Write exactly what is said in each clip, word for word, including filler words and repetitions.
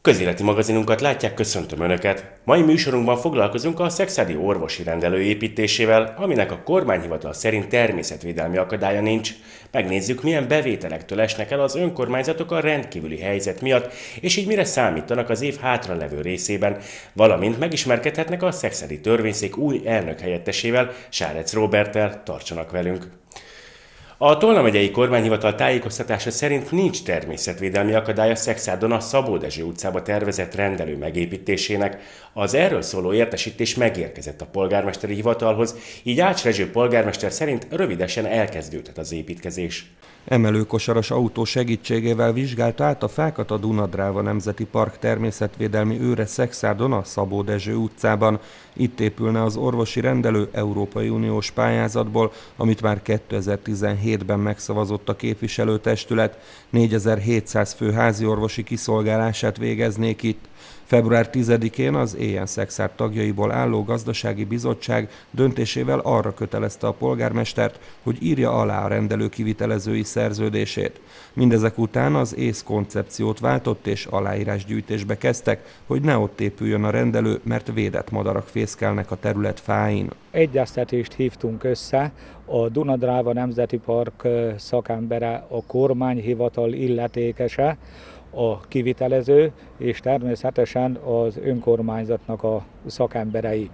Közéleti magazinunkat látják, köszöntöm Önöket! Mai műsorunkban foglalkozunk a szekszárdi orvosi rendelő építésével, aminek a kormányhivatal szerint természetvédelmi akadálya nincs. Megnézzük, milyen bevételektől esnek el az önkormányzatok a rendkívüli helyzet miatt, és így mire számítanak az év hátralevő részében, valamint megismerkedhetnek a szekszárdi törvényszék új elnök helyettesével, Sárec Róberttel. Tartsanak velünk! A Tolna megyei kormányhivatal tájékoztatása szerint nincs természetvédelmi akadálya Szekszárdon a Szabó Dezső utcába tervezett rendelő megépítésének. Az erről szóló értesítés megérkezett a polgármesteri hivatalhoz, így Ács Rezső polgármester szerint rövidesen elkezdődhet az építkezés. Emelőkosaras autó segítségével vizsgálta át a fákat a Duna-Dráva Nemzeti Park természetvédelmi őre Szekszárdon a Szabó Dezső utcában. Itt épülne az orvosi rendelő Európai Uniós pályázatból, amit már kétezer-tizenhétben megszavazott a képviselőtestület. négyezer-hétszáz fő háziorvosi kiszolgálását végeznék itt. február tizedikén az Éjen-Szekszárd tagjaiból álló gazdasági bizottság döntésével arra kötelezte a polgármestert, hogy írja alá a rendelő kivitelezői szerződését. Mindezek után az ész koncepciót váltott és aláírásgyűjtésbe kezdtek, hogy ne ott épüljön a rendelő, mert védett madarak fészkelnek a terület fáin. Egyeztetést hívtunk össze, a Duna-Dráva Nemzeti Park szakembere, a kormányhivatal illetékese, a kivitelező, és természetesen az önkormányzatnak a szakemberei.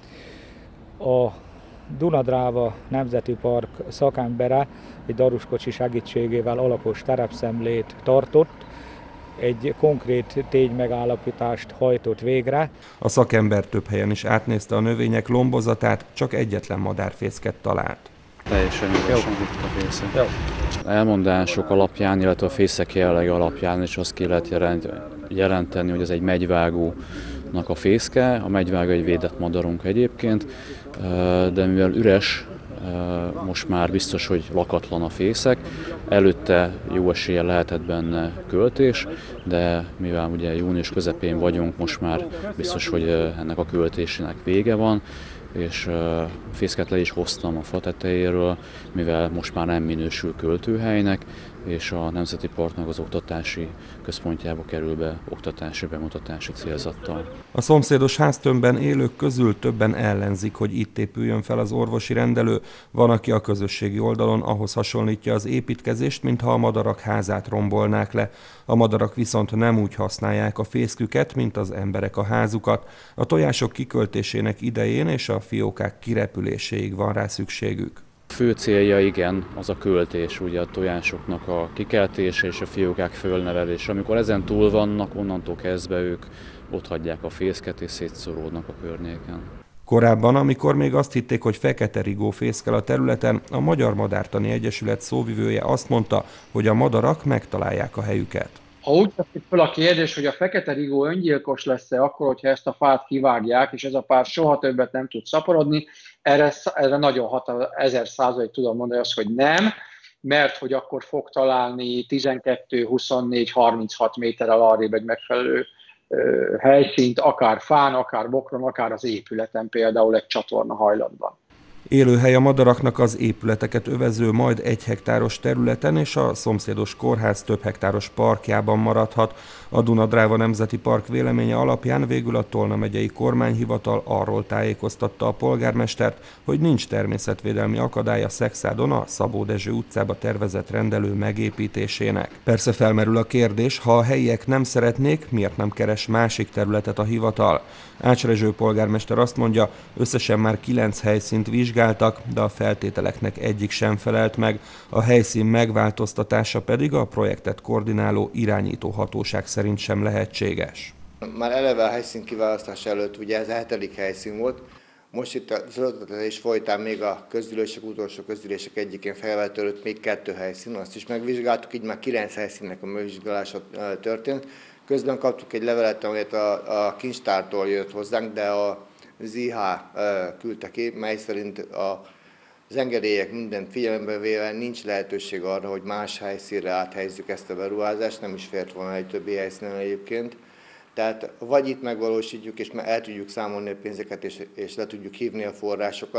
A Duna-Dráva Nemzeti Park szakembere egy daruskocsi segítségével alapos terepszemlét tartott, egy konkrét ténymegállapítást hajtott végre. A szakember több helyen is átnézte a növények lombozatát, csak egyetlen madárfészket talált. Teljesen üresen ritka fészek. Elmondások alapján, illetve a fészek jellege alapján is azt ki lehet jelenteni, hogy ez egy megyvágónak a fészke. A megyvágó egy védett madarunk egyébként, de mivel üres, most már biztos, hogy lakatlan a fészek. Előtte jó eséllyel lehetett benne költés, de mivel ugye június közepén vagyunk, most már biztos, hogy ennek a költésének vége van, és fészket le is hoztam a fa tetejéről, mivel most már nem minősül költőhelynek, és a Nemzeti Parknak az oktatási központjába kerül be oktatási bemutatási célzattal. A szomszédos háztömbben élők közül többen ellenzik, hogy itt épüljön fel az orvosi rendelő. Van, aki a közösségi oldalon ahhoz hasonlítja az építkezést, mintha a madarak házát rombolnák le. A madarak viszont nem úgy használják a fészküket, mint az emberek a házukat. A tojások kiköltésének idején és a fiókák kirepüléséig van rá szükségük. A fő célja igen, az a költés, ugye a tojásoknak a kikeltése és a fiókák fölnevelése. Amikor ezen túl vannak, onnantól kezdve ők ott hagyják a fészket és szétszóródnak a környéken. Korábban, amikor még azt hitték, hogy fekete rigó fészkel a területen, a Magyar Madártani Egyesület szóvivője azt mondta, hogy a madarak megtalálják a helyüket. Ha úgy teszik fel a kérdés, hogy a fekete rigó öngyilkos lesz-e akkor, hogyha ezt a fát kivágják, és ez a pár soha többet nem tud szaporodni, erre, erre nagyon hatal, ezer százalék tudom mondani azt, hogy nem, mert hogy akkor fog találni tizenkettő, huszonnégy, harminchat méterrel arrébb egy megfelelő ö, helyszínt, akár fán, akár bokron, akár az épületen, például egy csatorna hajlatban. Élőhely a madaraknak az épületeket övező majd egy hektáros területen és a szomszédos kórház több hektáros parkjában maradhat. A Duna-Dráva Nemzeti Park véleménye alapján végül a Tolna megyei kormányhivatal arról tájékoztatta a polgármestert, hogy nincs természetvédelmi akadálya Szekszárdon a Szabó Dezső utcába tervezett rendelő megépítésének. Persze felmerül a kérdés, ha a helyiek nem szeretnék, miért nem keres másik területet a hivatal? Ács Rezső polgármester azt mondja, összesen már kilenc helyszínt vizsgáltak, de a feltételeknek egyik sem felelt meg, a helyszín megváltoztatása pedig a projektet koordináló irányító hatóság szerint sem lehetséges. Már eleve a helyszín kiválasztása előtt ugye ez a hetedik helyszín volt, most itt a zöldítés folytán még a közgyűlések, utolsó közgyűlések egyikén felvett előtt még kettő helyszín, azt is megvizsgáltuk, így már kilenc helyszínnek a megvizsgálása történt. Közben kaptuk egy levelet, amelyet a, a kincstártól jött hozzánk, de a zé há küldte ki, mely szerint a, az engedélyek mindent figyelembe véve nincs lehetőség arra, hogy más helyszínre áthelyezzük ezt a beruházást, nem is fért volna egy többi helyszínen egyébként. Tehát vagy itt megvalósítjuk, és el tudjuk számolni a pénzeket, és, és le tudjuk hívni a forrásokat,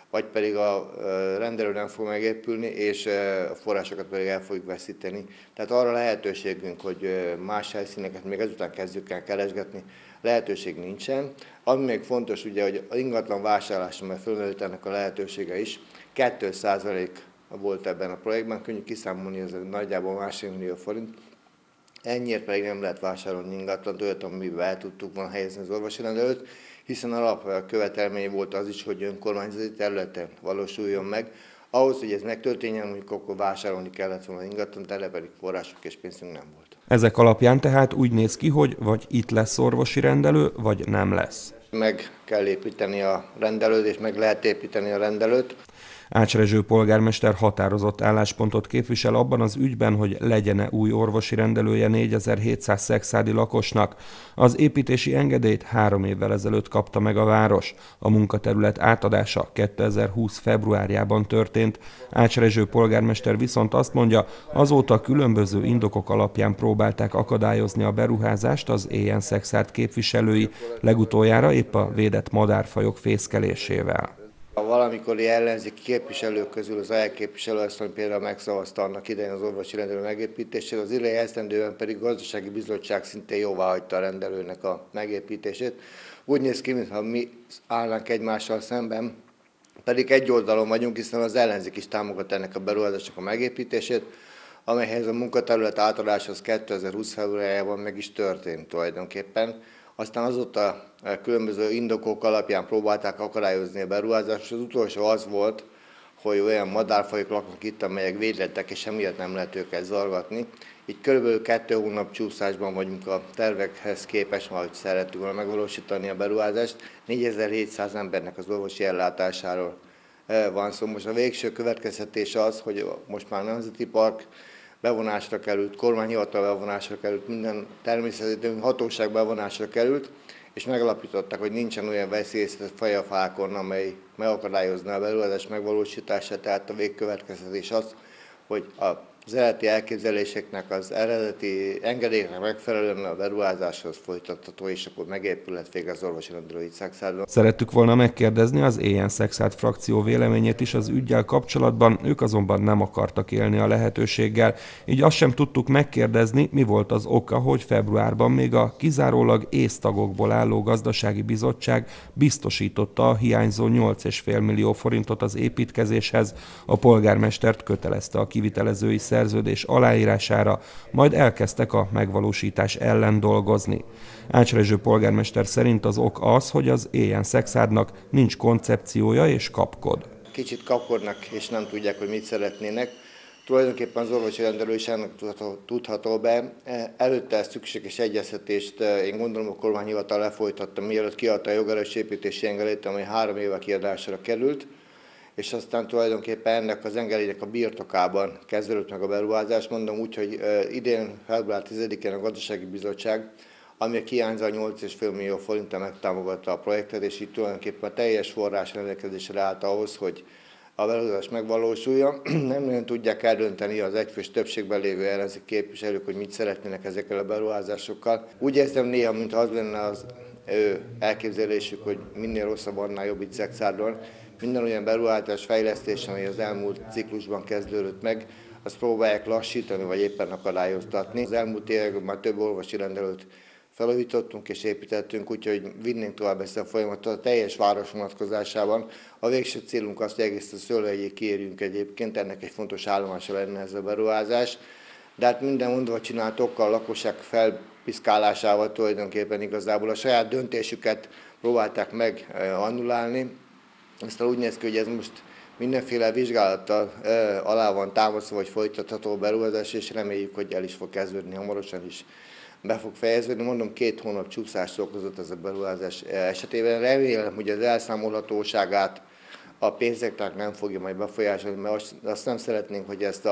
vagy pedig a rendelő nem fog megépülni, és a forrásokat pedig el fogjuk veszíteni. Tehát arra lehetőségünk, hogy más helyszíneket még ezután kezdjük el keresgetni, lehetőség nincsen. Ami még fontos, ugye, hogy az ingatlan vásárlásra, mert fölmerült ennek a lehetősége is, kettő százalék volt ebben a projektben, könnyű kiszámolni, ez nagyjából másfél millió forint. Ennyiért pedig nem lehet vásárolni ingatlant, olyat, amiben el tudtuk volna helyezni az orvosi rendelőt, hiszen alapkövetelmény volt az is, hogy önkormányzati területen valósuljon meg. Ahhoz, hogy ez megtörténjen, mondjuk akkor vásárolni kellett volna ingatlant, erre pedig források és pénzünk nem volt. Ezek alapján tehát úgy néz ki, hogy vagy itt lesz orvosi rendelő, vagy nem lesz. Meg kell építeni a rendelőt, és meg lehet építeni a rendelőt. Ács Rezső polgármester határozott álláspontot képvisel abban az ügyben, hogy legyen-e új orvosi rendelője négyezer-hétszáz szekszádi lakosnak. Az építési engedélyt három évvel ezelőtt kapta meg a város. A munkaterület átadása kétezer-húsz februárjában történt. Ács Rezső polgármester viszont azt mondja, azóta különböző indokok alapján próbálták akadályozni a beruházást az éhen szekszád képviselői, legutoljára épp a védett madárfajok fészkelésével. A valamikori ellenzéki képviselők közül az elképviselő asszony például megszavazta annak idején az orvosi rendelő megépítését, az idei esztendőben pedig gazdasági bizottság szintén jóváhagyta a rendelőnek a megépítését. Úgy néz ki, mintha mi állnánk egymással szemben, pedig egy oldalon vagyunk, hiszen az ellenzék is támogat ennek a beruházásnak a megépítését, amelyhez a munkaterület átadás az kétezer-húsz februárjában meg is történt tulajdonképpen. Aztán azóta különböző indokok alapján próbálták akadályozni a beruházást, és az utolsó az volt, hogy olyan madárfajok laknak itt, amelyek védettek, és emiatt nem lehet őket zargatni. Így körülbelül kettő hónap csúszásban vagyunk a tervekhez képest, ahogy szerettük volna megvalósítani a beruházást. négyezer-hétszáz embernek az orvosi ellátásáról van szó. Most a végső következtetés az, hogy most már Nemzeti Park bevonásra került, kormányhivatal bevonásra került, minden természeti hatóság bevonásra került, és megalapították, hogy nincsen olyan veszélyeztetett faj a fákon, amely megakadályozna a beruházás megvalósítását, tehát a végkövetkeztetés az, hogy az eredeti elképzeléseknek, az eredeti engedélyeknek megfelelően a beruházáshoz folytatható, és akkor megépülhet végre az orvosi rendelő itt Szekszádon. Szerettük volna megkérdezni az éhen szekszád frakció véleményét is az üggyel kapcsolatban, ők azonban nem akartak élni a lehetőséggel, így azt sem tudtuk megkérdezni, mi volt az oka, hogy februárban még a kizárólag észtagokból álló gazdasági bizottság biztosította a hiányzó nyolc egész öt millió forintot az építkezéshez, a polgármestert kötelezte a kivitelezői szerződés aláírására, majd elkezdtek a megvalósítás ellen dolgozni. Ács Rezső polgármester szerint az ok az, hogy az éhen Szekszádnak nincs koncepciója és kapkod. Kicsit kapkodnak és nem tudják, hogy mit szeretnének. Tulajdonképpen az orvosi rendelő is ennek tudható be. Előtte ezt szükséges egyeztetést én gondolom a kormányhivatal lefolytatta, mielőtt kiadta a jogerős építési engedélyt, amely három éve kiadásra került, és aztán tulajdonképpen ennek az engedélynek a birtokában kezdődött meg a beruházás. Mondom úgy, hogy idén február tizedikén a Gazdasági Bizottság, ami a hiányzó nyolc egész öt millió forinttal megtámogatta a projektet, és így tulajdonképpen a teljes forrás rendelkezésre állt ahhoz, hogy a beruházás megvalósuljon. Nem nagyon tudják eldönteni az egyfős többségben lévő ellenzéki képviselők, hogy mit szeretnének ezekkel a beruházásokkal. Úgy érzem néha, mintha az lenne az ő elképzelésük, hogy minél rosszabb, annál jobb itt Szekszádon. Minden olyan beruházás, fejlesztés, ami az elmúlt ciklusban kezdődött meg, azt próbálják lassítani, vagy éppen akadályoztatni. Az elmúlt években már több orvosi rendelőt felújítottunk és építettünk, úgyhogy vinnénk tovább ezt a folyamatot a teljes város vonatkozásában. A végső célunk az, hogy egész a Szőlőhegyig kiérjünk egyébként, ennek egy fontos állomása lenne ez a beruházás. De hát minden mondva csinált okkal, a lakosság felpiszkálásával tulajdonképpen igazából a saját döntésüket próbálták meg annulálni. Aztán úgy néz ki, hogy ez most mindenféle vizsgálattal alá van támasztva, vagy folytatható beruházás, és reméljük, hogy el is fog kezdődni, hamarosan is be fog fejeződni. Mondom, két hónap csúszást okozott ez a beruházás esetében. Remélem, hogy az elszámolhatóságát a pénzeknek nem fogja majd befolyásolni, mert azt nem szeretnénk, hogy ezt a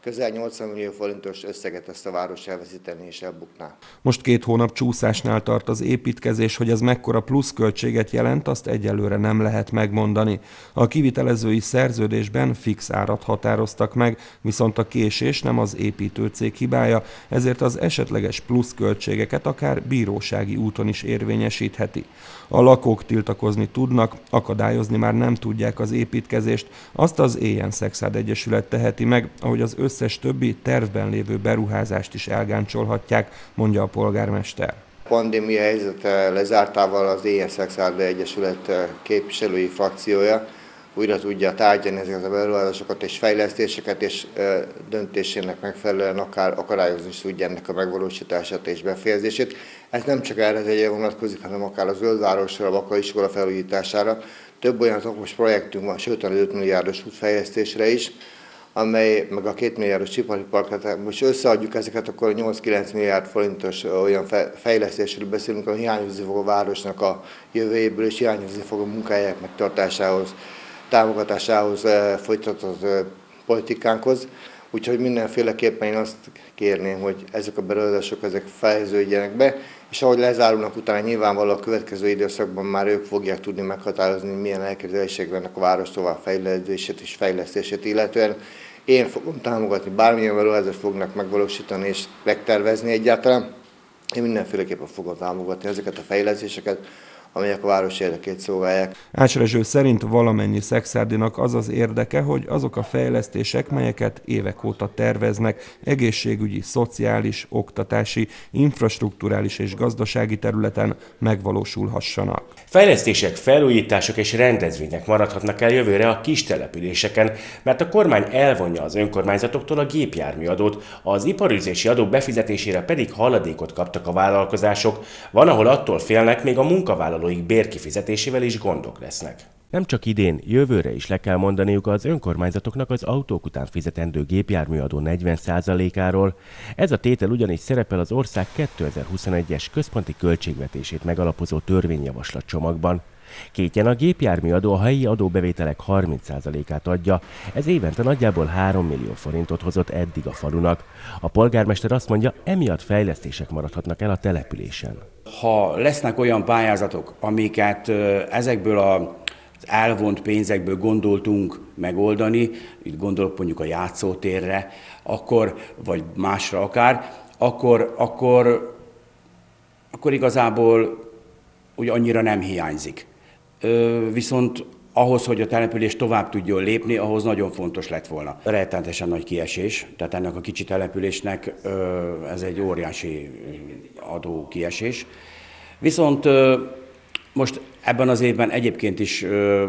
közel nyolcvan millió forintos összeget ezt a város elveszíteni és elbukná. Most két hónap csúszásnál tart az építkezés, hogy ez mekkora pluszköltséget jelent, azt egyelőre nem lehet megmondani. A kivitelezői szerződésben fix árat határoztak meg, viszont a késés nem az építőcég hibája, ezért az esetleges pluszköltségeket akár bírósági úton is érvényesítheti. A lakók tiltakozni tudnak, akadályozni már nem tudják az építkezést, azt az Éjen-Szexárd Egyesület teheti meg, ahogy az összes többi tervben lévő beruházást is elgáncsolhatják, mondja a polgármester. A pandémia helyzete lezártával az Éjen-Szexárd Egyesület képviselői frakciója újra tudja tárgyalni ezeket a beruházásokat és fejlesztéseket, és döntésének megfelelően akár akadályozni is tudja ennek a megvalósítását és befejezését. Ez nem csak erre az egyre vonatkozik, hanem akár a Zöldvárosra, a Baka iskola felújítására. Több olyan okos projektünk van, sőt a öt milliárdos útfejlesztésre is, amely meg a két milliárdos ipari park, most összeadjuk ezeket, akkor nyolc-kilenc milliárd forintos olyan fejlesztésről beszélünk, ami hiányozni fog a városnak a jövőjéből, és hiányozni fog a munkahelyek megtartásához, támogatásához folytatott politikánkhoz. Úgyhogy mindenféleképpen én azt kérném, hogy ezek a beruházások ezek fejeződjenek be, és ahogy lezárulnak utána nyilvánvalóan a következő időszakban már ők fogják tudni meghatározni, milyen elképzelések vannak a város továbbfejlesztését és fejlesztését illetően. Én fogom támogatni, bármilyen beruházást fognak megvalósítani és megtervezni egyáltalán. Én mindenféleképpen fogom támogatni ezeket a fejlesztéseket, amelyek a város érdekét szolgálják. Ács Rezső szerint valamennyi szekszárdinak az az érdeke, hogy azok a fejlesztések, melyeket évek óta terveznek, egészségügyi, szociális, oktatási, infrastrukturális és gazdasági területen megvalósulhassanak. Fejlesztések, felújítások és rendezvények maradhatnak el jövőre a kis településeken, mert a kormány elvonja az önkormányzatoktól a gépjárműadót, az iparűzési adó befizetésére pedig haladékot kaptak a vállalkozások. Van, ahol attól félnek, még a munkavállalóik bérkifizetésével is gondok lesznek. Nem csak idén, jövőre is le kell mondaniuk az önkormányzatoknak az autók után fizetendő gépjárműadó negyven százalékáról. Ez a tétel ugyanis szerepel az ország kétezer-huszonegyes központi költségvetését megalapozó törvényjavaslat csomagban. Kétjen a gépjárműadó a helyi adóbevételek harminc százalékát adja, ez évente nagyjából három millió forintot hozott eddig a falunak. A polgármester azt mondja, emiatt fejlesztések maradhatnak el a településen. Ha lesznek olyan pályázatok, amiket ezekből a az elvont pénzekből gondoltunk megoldani, itt gondolok mondjuk a játszótérre, akkor, vagy másra akár, akkor, akkor, akkor igazából úgy annyira nem hiányzik. Viszont ahhoz, hogy a település tovább tudjon lépni, ahhoz nagyon fontos lett volna. Rettenetesen nagy kiesés, tehát ennek a kicsi településnek ez egy óriási adó kiesés. Viszont most ebben az évben egyébként is ö,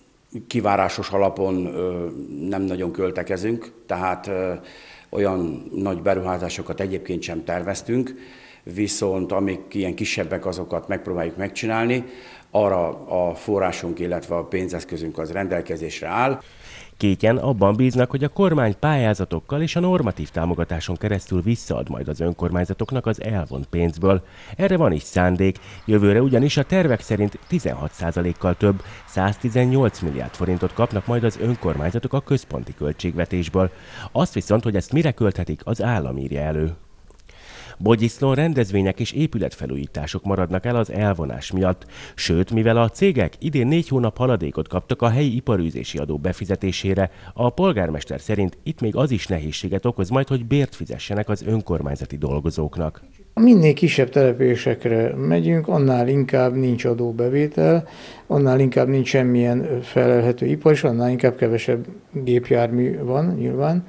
kivárásos alapon ö, nem nagyon költekezünk, tehát ö, olyan nagy beruházásokat egyébként sem terveztünk, viszont amik ilyen kisebbek, azokat megpróbáljuk megcsinálni. Arra a forrásunk, illetve a pénzeszközünk az rendelkezésre áll. Kétjen abban bíznak, hogy a kormány pályázatokkal és a normatív támogatáson keresztül visszaad majd az önkormányzatoknak az elvont pénzből. Erre van is szándék, jövőre ugyanis a tervek szerint tizenhat százalékkal több, száztizennyolc milliárd forintot kapnak majd az önkormányzatok a központi költségvetésből. Azt viszont, hogy ezt mire költhetik, az állam írja elő. Bogyiszlón rendezvények és épületfelújítások maradnak el az elvonás miatt, sőt, mivel a cégek idén négy hónap haladékot kaptak a helyi iparűzési adó befizetésére, a polgármester szerint itt még az is nehézséget okoz majd, hogy bért fizessenek az önkormányzati dolgozóknak. Minél kisebb településekre megyünk, annál inkább nincs adóbevétel, annál inkább nincs semmilyen felelhető ipar, és annál inkább kevesebb gépjármű van nyilván.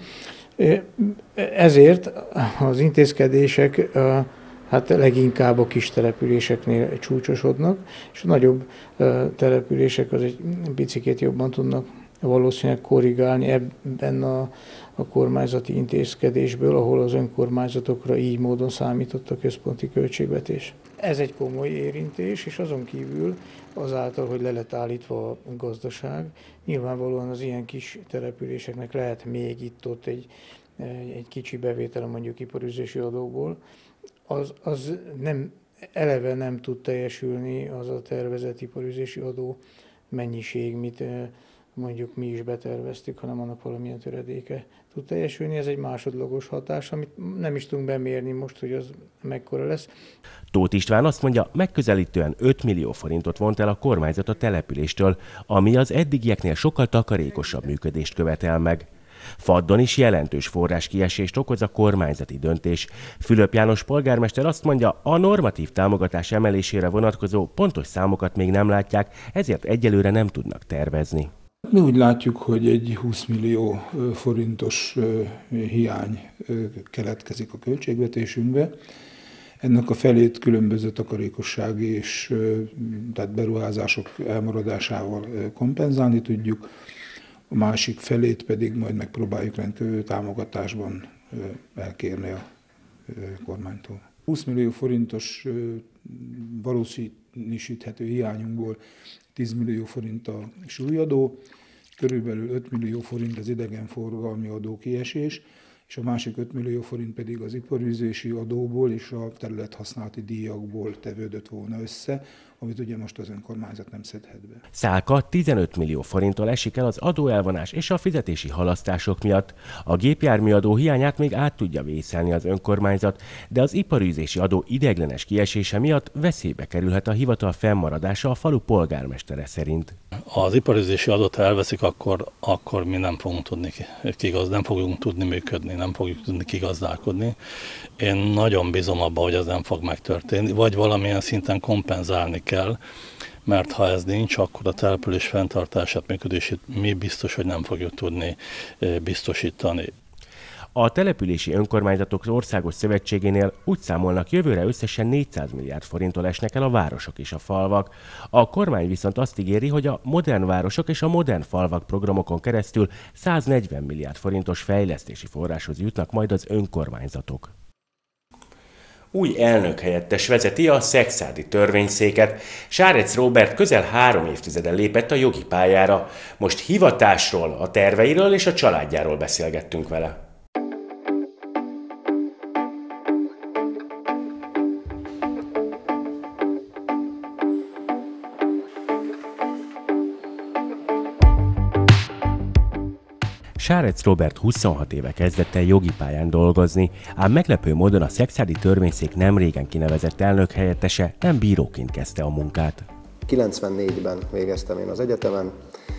Ezért az intézkedések hát leginkább a kis településeknél csúcsosodnak, és a nagyobb települések az egy picikét jobban tudnak valószínűleg korrigálni ebben a, a kormányzati intézkedésből, ahol az önkormányzatokra így módon számított a központi költségvetés. Ez egy komoly érintés, és azon kívül azáltal, hogy le lett állítva a gazdaság, nyilvánvalóan az ilyen kis településeknek lehet még itt-ott egy, egy kicsi bevétele mondjuk iparűzési adóból, az, az nem, eleve nem tud teljesülni az a tervezett iparűzési adó mennyiség, mit mondjuk mi is beterveztük, hanem annak valamilyen töredéke tud teljesülni. Ez egy másodlagos hatás, amit nem is tudunk bemérni most, hogy az mekkora lesz. Tóth István azt mondja, megközelítően öt millió forintot vont el a kormányzat a településtől, ami az eddigieknél sokkal takarékosabb működést követel meg. Faddon is jelentős forráskiesést okoz a kormányzati döntés. Fülöp János polgármester azt mondja, a normatív támogatás emelésére vonatkozó pontos számokat még nem látják, ezért egyelőre nem tudnak tervezni. Mi úgy látjuk, hogy egy húsz millió forintos hiány keletkezik a költségvetésünkbe. Ennek a felét különböző takarékossági és tehát beruházások elmaradásával kompenzálni tudjuk, a másik felét pedig majd megpróbáljuk rendkívül támogatásban elkérni a kormánytól. húsz millió forintos valószínűsíthető hiányunkból tíz millió forint a súlyadó, körülbelül öt millió forint az idegenforgalmi adó kiesés, és a másik öt millió forint pedig az iparűzési adóból és a területhasználati díjakból tevődött volna össze, amit ugye most az önkormányzat nem szedhet be. Szálka tizenöt millió forinttól esik el az adóelvonás és a fizetési halasztások miatt. A gépjárműadó hiányát még át tudja vészelni az önkormányzat, de az iparűzési adó ideiglenes kiesése miatt veszélybe kerülhet a hivatal fennmaradása a falu polgármestere szerint. Az iparűzési adót elveszik, akkor, akkor mi nem fogunk tudni kigaz, nem fogunk tudni működni, nem fogjuk tudni kigazdálkodni. Én nagyon bízom abba, hogy ez nem fog megtörténni, vagy valamilyen szinten kompenzálni kell, mert ha ez nincs, akkor a település fenntartását, működését mi biztos, hogy nem fogjuk tudni biztosítani. A Települési Önkormányzatok Országos Szövetségénél úgy számolnak, jövőre összesen négyszáz milliárd forinttól esnek el a városok és a falvak. A kormány viszont azt ígéri, hogy a modern városok és a modern falvak programokon keresztül száznegyven milliárd forintos fejlesztési forráshoz jutnak majd az önkormányzatok. Új elnökhelyettes vezeti a szekszárdi törvényszéket. Sárec Róbert közel három évtizeden lépett a jogi pályára. Most hivatásról, a terveiről és a családjáról beszélgettünk vele. Sárec Róbert huszonhat éve kezdett el jogi pályán dolgozni, ám meglepő módon a szekszárdi törvényszék nem régen kinevezett elnökhelyettese nem bíróként kezdte a munkát. kilencvennégyben végeztem én az egyetemen,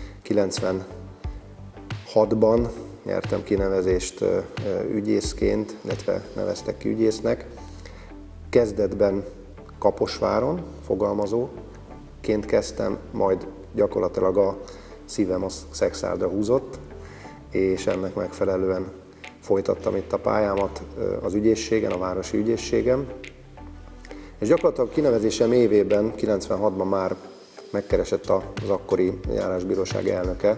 kilencvenhatban nyertem kinevezést ügyészként, illetve neveztek ki ügyésznek. Kezdetben Kaposváron fogalmazóként kezdtem, majd gyakorlatilag a szívem a Szekszárdra húzott, és ennek megfelelően folytattam itt a pályámat az ügyészségen, a városi ügyészségem. És gyakorlatilag kinevezésem évében, kilencvenhatban már megkeresett az akkori járásbíróság elnöke,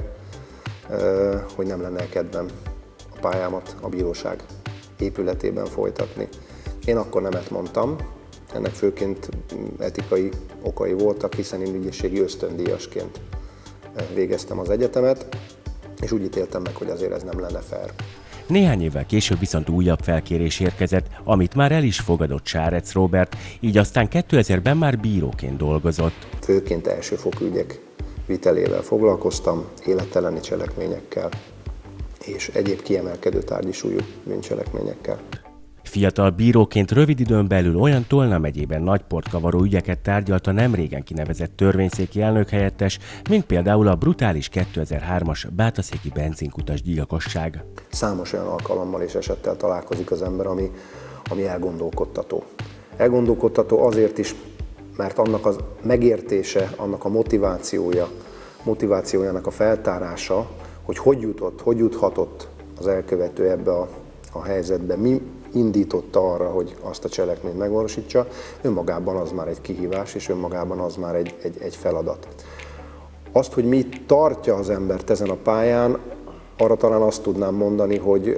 hogy nem lenne kedvem a pályámat a bíróság épületében folytatni. Én akkor nemet mondtam, ennek főként etikai okai voltak, hiszen én ügyészségi ösztöndíjasként végeztem az egyetemet, és úgy ítéltem meg, hogy azért ez nem lenne fair. Néhány évvel később viszont újabb felkérés érkezett, amit már el is fogadott Sárec Róbert, így aztán kétezerben már bíróként dolgozott. Főként elsőfokú ügyek vitelével foglalkoztam, életelleni cselekményekkel és egyéb kiemelkedő tárgyi súlyú bűncselekményekkel. Fiatal bíróként rövid időn belül olyan Tolna megyében nagy portkavaró ügyeket tárgyalt a nemrégen kinevezett törvényszéki elnökhelyettes, mint például a brutális kétezer-hármas bátaszéki benzinkutas gyilkosság. Számos olyan alkalommal és esettel találkozik az ember, ami, ami elgondolkodtató. Elgondolkodtató azért is, mert annak a megértése, annak a motivációja, motivációjának a feltárása, hogy hogy jutott, hogy juthatott az elkövető ebbe a, a helyzetbe, mi indította arra, hogy azt a cselekményt megvalósítsa, önmagában az már egy kihívás, és önmagában az már egy, egy, egy feladat. Azt, hogy mi tartja az embert ezen a pályán, arra talán azt tudnám mondani, hogy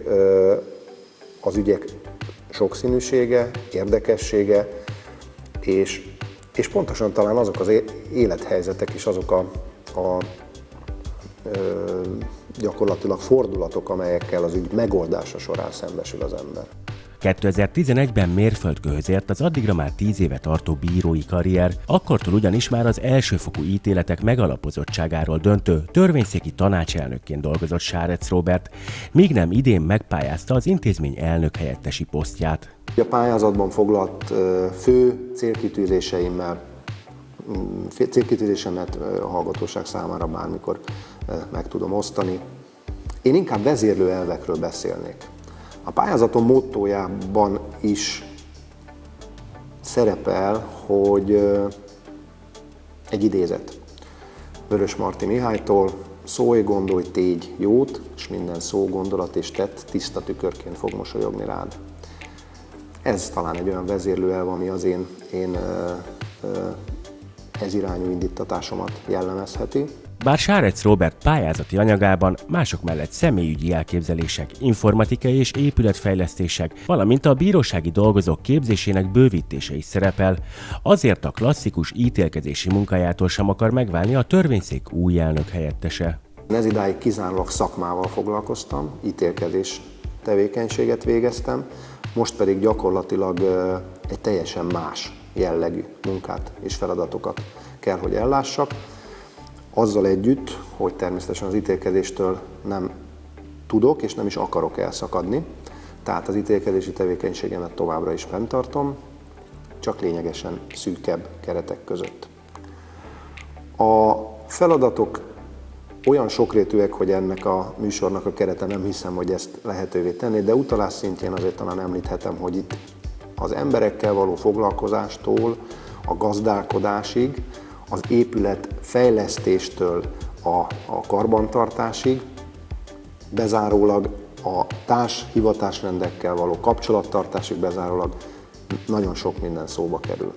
az ügyek sokszínűsége, érdekessége, és, és pontosan talán azok az élethelyzetek és azok a, a gyakorlatilag fordulatok, amelyekkel az ügy megoldása során szembesül az ember. kétezer-tizenegyben mérföldkőhöz ért az addigra már tíz éve tartó bírói karrier, akkortól ugyanis már az elsőfokú ítéletek megalapozottságáról döntő törvényszéki tanácselnökként dolgozott Sárec Róbert, míg nem idén megpályázta az intézmény elnök helyettesi posztját. A pályázatban foglalt fő célkitűzéseimmel, célkitűzésemet a hallgatóság számára bármikor meg tudom osztani. Én inkább vezérlő elvekről beszélnék. A pályázatom mottójában is szerepel, hogy egy idézet Vörösmarty Mihálytól: szólj, gondolj, tégy jót, és minden szó, gondolat és tett tiszta tükörként fog mosolyogni rád. Ez talán egy olyan vezérlőelv, ami az én, én ez irányú indítatásomat jellemezheti. Bár Sárec Róbert pályázati anyagában mások mellett személyügyi elképzelések, informatikai és épületfejlesztések, valamint a bírósági dolgozók képzésének bővítése is szerepel, azért a klasszikus ítélkezési munkájától sem akar megválni a törvényszék új elnök helyettese. Ez idáig kizárólag szakmával foglalkoztam, ítélkezés tevékenységet végeztem, most pedig gyakorlatilag egy teljesen más jellegű munkát és feladatokat kell, hogy ellássak. Azzal együtt, hogy természetesen az ítélkezéstől nem tudok és nem is akarok elszakadni, tehát az ítélkezési tevékenységemet továbbra is fenntartom, csak lényegesen szűkebb keretek között. A feladatok olyan sokrétűek, hogy ennek a műsornak a kerete nem hiszem, hogy ezt lehetővé tenni, de utalás szintjén azért talán említhetem, hogy itt az emberekkel való foglalkozástól a gazdálkodásig, az épület fejlesztéstől a, a karbantartásig, bezárólag a társhivatásrendekkel való kapcsolattartásig bezárólag nagyon sok minden szóba kerül.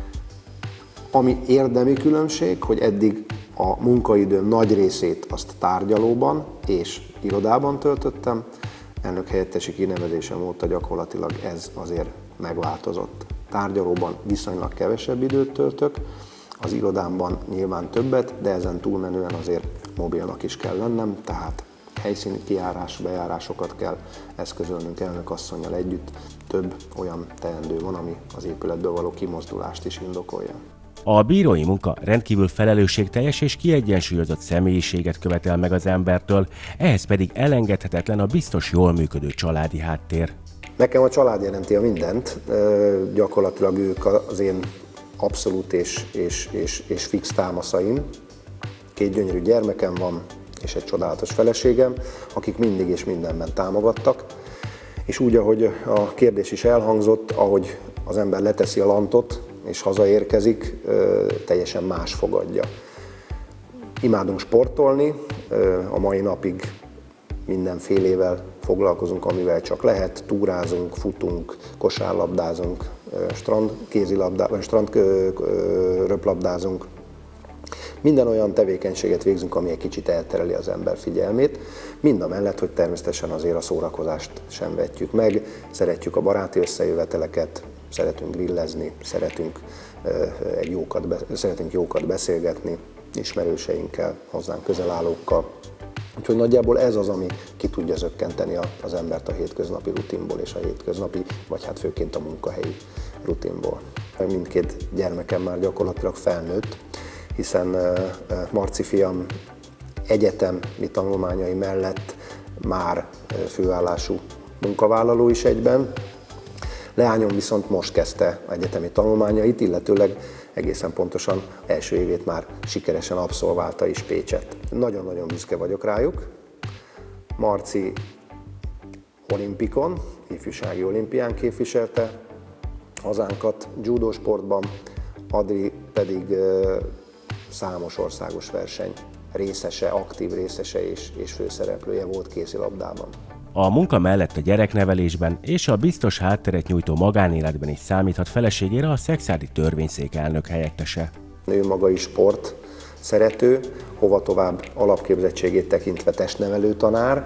Ami érdemi különbség, hogy eddig a munkaidőm nagy részét azt tárgyalóban és irodában töltöttem, elnök helyettesi kinevezésem óta gyakorlatilag ez azért megváltozott. Tárgyalóban viszonylag kevesebb időt töltök, az irodámban nyilván többet, de ezen túlmenően azért mobilnak is kell lennem, tehát helyszíni kijárás, bejárásokat kell eszközölnünk elnökasszonnyal együtt. Több olyan teendő van, ami az épületből való kimozdulást is indokolja. A bírói munka rendkívül felelősségteljes és kiegyensúlyozott személyiséget követel meg az embertől, ehhez pedig elengedhetetlen a biztos jól működő családi háttér. Nekem a család jelenti a mindent, gyakorlatilag ők az én abszolút és, és, és, és fix támaszaim. Két gyönyörű gyermekem van, és egy csodálatos feleségem, akik mindig és mindenben támogattak. És úgy, ahogy a kérdés is elhangzott, ahogy az ember leteszi a lantot, és hazaérkezik, teljesen más fogadja. Imádunk sportolni, a mai napig mindenfélével foglalkozunk, amivel csak lehet, túrázunk, futunk, kosárlabdázunk, strand, kézilabdá, vagy strand röplabdázunk. Minden olyan tevékenységet végzünk, ami egy kicsit eltereli az ember figyelmét, mind a mellett, hogy természetesen azért a szórakozást sem vetjük meg, szeretjük a baráti összejöveteleket, szeretünk grillezni, szeretünk, egy jókat, szeretünk jókat beszélgetni ismerőseinkkel, hozzánk közel állókkal. Úgyhogy nagyjából ez az, ami ki tudja zökkenteni az embert a hétköznapi rutinból és a hétköznapi, vagy hát főként a munkahelyi rutinból. Mindkét gyermekem már gyakorlatilag felnőtt, hiszen Marci fiam egyetemi tanulmányai mellett már főállású munkavállaló is egyben. Leányom viszont most kezdte egyetemi tanulmányait, illetőleg egészen pontosan első évét már sikeresen abszolválta is Pécset. Nagyon-nagyon büszke vagyok rájuk. Marci olimpikon, ifjúsági olimpián képviselte hazánkat judósportban, Adri pedig számos országos verseny részese, aktív részese és, és főszereplője volt kézilabdában. A munka mellett a gyereknevelésben és a biztos hátteret nyújtó magánéletben is számíthat feleségére a szekszárdi törvényszék elnök helyettese. Ő maga is sport szerető, hova tovább alapképzettségét tekintve testnevelő tanár.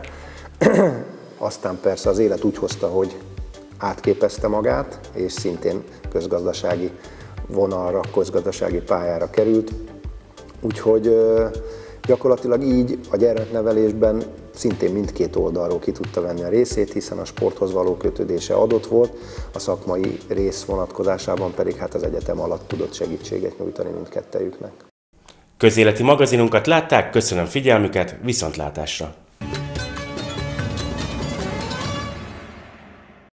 Aztán persze az élet úgy hozta, hogy átképezte magát, és szintén közgazdasági vonalra, közgazdasági pályára került. Úgyhogy Gyakorlatilag így a gyermeknevelésben szintén mindkét oldalról ki tudta venni a részét, hiszen a sporthoz való kötődése adott volt, a szakmai rész vonatkozásában pedig hát az egyetem alatt tudott segítséget nyújtani mindkettejüknek. Közéleti magazinunkat látták, köszönöm figyelmüket, viszontlátásra!